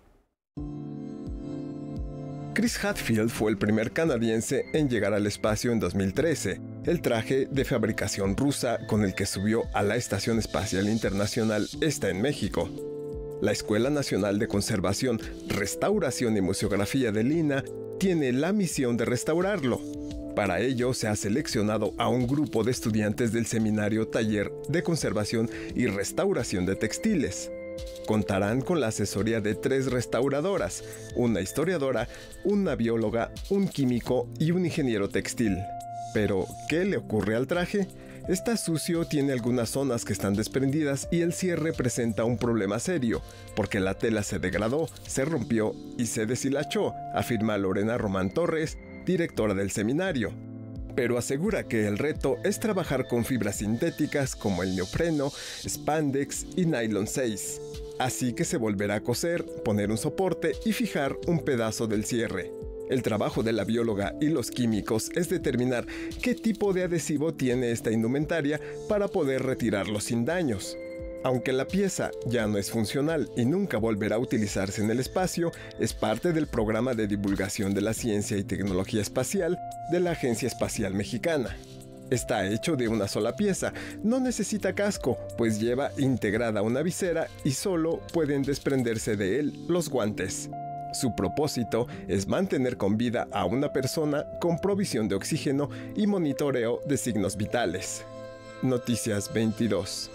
Chris Hadfield fue el primer canadiense en llegar al espacio en dos mil trece. El traje de fabricación rusa con el que subió a la Estación Espacial Internacional está en México. La Escuela Nacional de Conservación, Restauración y Museografía de Lina tiene la misión de restaurarlo. Para ello se ha seleccionado a un grupo de estudiantes del seminario Taller de Conservación y Restauración de Textiles. Contarán con la asesoría de tres restauradoras, una historiadora, una bióloga, un químico y un ingeniero textil. Pero, ¿qué le ocurre al traje? Está sucio, tiene algunas zonas que están desprendidas y el cierre presenta un problema serio, porque la tela se degradó, se rompió y se deshilachó, afirma Lorena Román Torres, directora del seminario. Pero asegura que el reto es trabajar con fibras sintéticas como el neopreno, spandex y nylon seis. Así que se volverá a coser, poner un soporte y fijar un pedazo del cierre. El trabajo de la bióloga y los químicos es determinar qué tipo de adhesivo tiene esta indumentaria para poder retirarlo sin daños. Aunque la pieza ya no es funcional y nunca volverá a utilizarse en el espacio, es parte del programa de divulgación de la ciencia y tecnología espacial de la Agencia Espacial Mexicana. Está hecho de una sola pieza, no necesita casco, pues lleva integrada una visera y solo pueden desprenderse de él los guantes. Su propósito es mantener con vida a una persona con provisión de oxígeno y monitoreo de signos vitales. Noticias veintidós.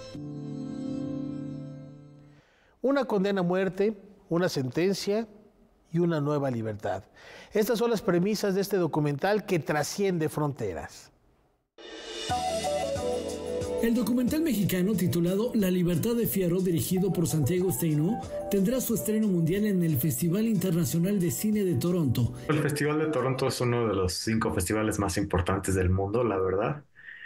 Una condena a muerte, una sentencia y una nueva libertad. Estas son las premisas de este documental que trasciende fronteras. El documental mexicano titulado La Libertad de Fierro, dirigido por Santiago Steinau, tendrá su estreno mundial en el Festival Internacional de Cine de Toronto. El Festival de Toronto es uno de los cinco festivales más importantes del mundo, la verdad.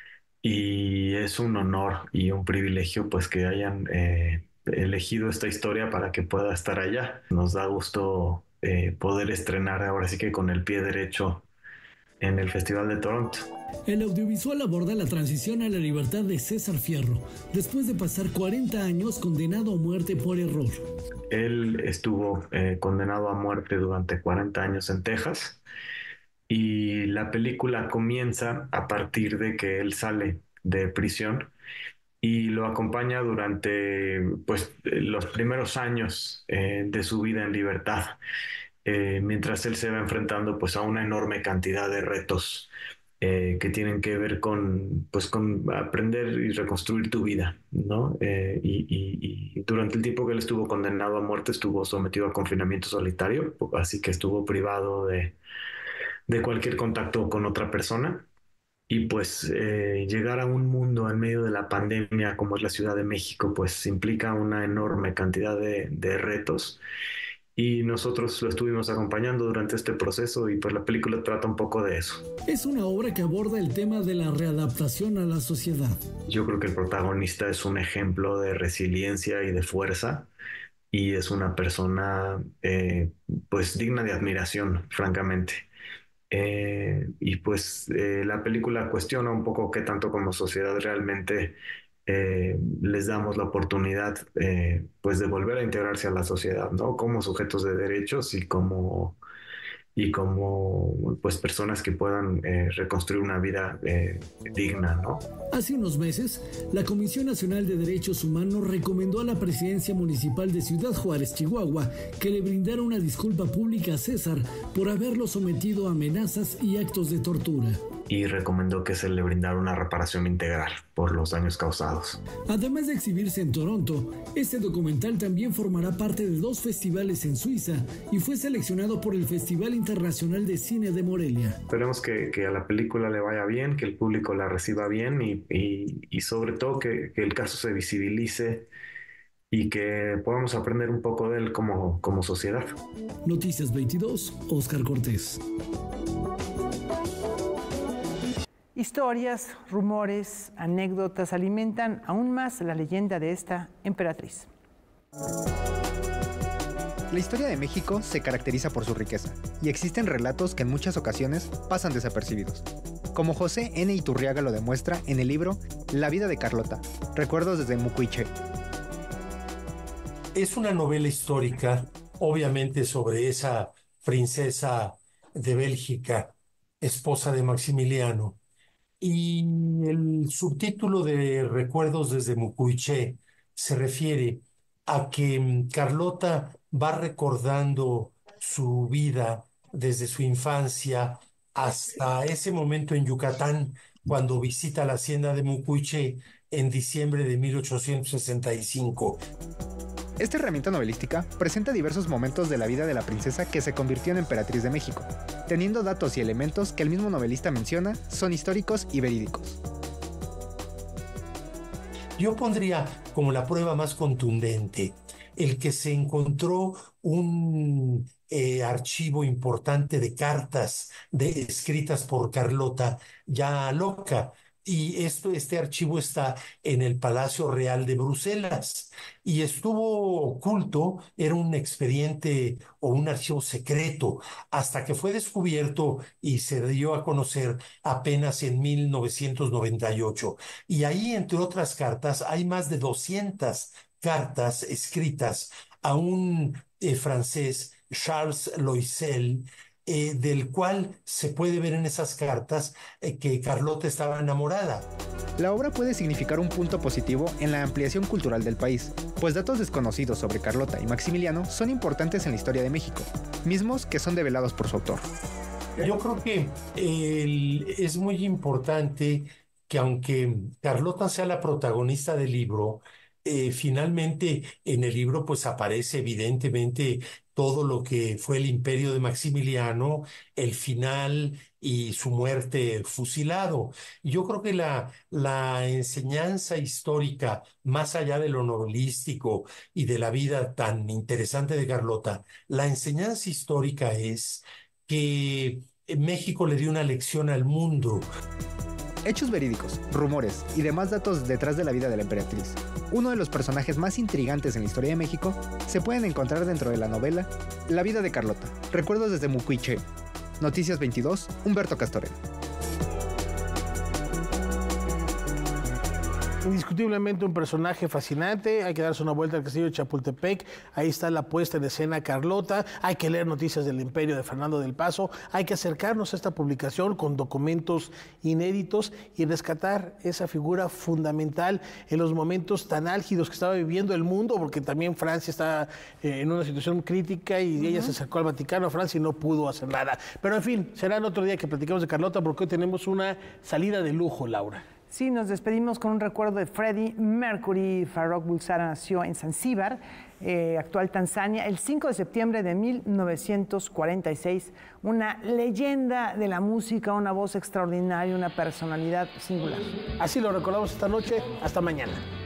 Y es un honor y un privilegio pues que hayan eh, elegido esta historia para que pueda estar allá. Nos da gusto eh, poder estrenar ahora sí que con el pie derecho en el Festival de Toronto. El audiovisual aborda la transición a la libertad de César Fierro, después de pasar cuarenta años condenado a muerte por error. Él estuvo eh, condenado a muerte durante cuarenta años en Texas y la película comienza a partir de que él sale de prisión y lo acompaña durante pues, los primeros años eh, de su vida en libertad, eh, mientras él se va enfrentando pues, a una enorme cantidad de retos Eh, que tienen que ver con, pues, con aprender y reconstruir tu vida, ¿no? Eh, y, y, y durante el tiempo que él estuvo condenado a muerte estuvo sometido a confinamiento solitario, así que estuvo privado de, de cualquier contacto con otra persona. Y pues eh, llegar a un mundo en medio de la pandemia como es la Ciudad de México, pues implica una enorme cantidad de, de retos. Y nosotros lo estuvimos acompañando durante este proceso y pues la película trata un poco de eso. Es una obra que aborda el tema de la readaptación a la sociedad. Yo creo que el protagonista es un ejemplo de resiliencia y de fuerza y es una persona eh, pues digna de admiración, francamente. Eh, y pues eh, la película cuestiona un poco qué tanto como sociedad realmente Eh, les damos la oportunidad eh, pues de volver a integrarse a la sociedad, ¿no? Como sujetos de derechos y como, y como pues personas que puedan eh, reconstruir una vida eh, digna, ¿no? Hace unos meses, la Comisión Nacional de Derechos Humanos recomendó a la Presidencia Municipal de Ciudad Juárez, Chihuahua, que le brindara una disculpa pública a César por haberlo sometido a amenazas y actos de tortura. Y recomendó que se le brindara una reparación integral por los daños causados. Además de exhibirse en Toronto, este documental también formará parte de dos festivales en Suiza y fue seleccionado por el Festival Internacional de Cine de Morelia. Esperemos que, que a la película le vaya bien, que el público la reciba bien y, y, y sobre todo que, que el caso se visibilice y que podamos aprender un poco de él como, como sociedad. Noticias veintidós, Óscar Cortés. Historias, rumores, anécdotas alimentan aún más la leyenda de esta emperatriz. La historia de México se caracteriza por su riqueza, y existen relatos que en muchas ocasiones pasan desapercibidos, como José N. Iturriaga lo demuestra en el libro La vida de Carlota, Recuerdos desde Mucuiche. Es una novela histórica, obviamente sobre esa princesa de Bélgica, esposa de Maximiliano, y el subtítulo de Recuerdos desde Mucuiche se refiere a que Carlota va recordando su vida desde su infancia hasta ese momento en Yucatán, cuando visita la hacienda de Mucuiche en diciembre de mil ochocientos sesenta y cinco. Esta herramienta novelística presenta diversos momentos de la vida de la princesa que se convirtió en emperatriz de México, teniendo datos y elementos que el mismo novelista menciona son históricos y verídicos. Yo pondría como la prueba más contundente el que se encontró un eh, archivo importante de cartas de, escritas por Carlota ya loca, y esto, este archivo está en el Palacio Real de Bruselas y estuvo oculto, era un expediente o un archivo secreto, hasta que fue descubierto y se dio a conocer apenas en mil novecientos noventa y ocho. Y ahí, entre otras cartas, hay más de doscientas cartas escritas a un eh, francés, Charles Loisel, Eh, del cual se puede ver en esas cartas eh, que Carlota estaba enamorada. La obra puede significar un punto positivo en la ampliación cultural del país, pues datos desconocidos sobre Carlota y Maximiliano son importantes en la historia de México, mismos que son develados por su autor. Yo creo que el, es muy importante que aunque Carlota sea la protagonista del libro, eh, finalmente en el libro pues aparece evidentemente todo lo que fue el imperio de Maximiliano, el final y su muerte fusilado. Yo creo que la, la enseñanza histórica, más allá de lo novelístico y de la vida tan interesante de Carlota, la enseñanza histórica es que México le dio una lección al mundo. Hechos verídicos, rumores y demás datos detrás de la vida de la emperatriz, uno de los personajes más intrigantes en la historia de México, se pueden encontrar dentro de la novela La vida de Carlota, Recuerdos desde Mucuiche. Noticias veintidós, Humberto Castorena. Indiscutiblemente un personaje fascinante, hay que darse una vuelta al castillo de Chapultepec, ahí está la puesta en escena Carlota, hay que leer Noticias del Imperio de Fernando del Paso, hay que acercarnos a esta publicación con documentos inéditos y rescatar esa figura fundamental en los momentos tan álgidos que estaba viviendo el mundo, porque también Francia está eh, en una situación crítica y uh-huh. ella se acercó al Vaticano, a Francia, y no pudo hacer nada. Pero en fin, será en otro día que platicamos de Carlota, porque hoy tenemos una salida de lujo, Laura. Sí, nos despedimos con un recuerdo de Freddie Mercury. Farrokh Bulsara nació en Zanzíbar, eh, actual Tanzania, el cinco de septiembre de mil novecientos cuarenta y seis. Una leyenda de la música, una voz extraordinaria, una personalidad singular. Así lo recordamos esta noche. Hasta mañana.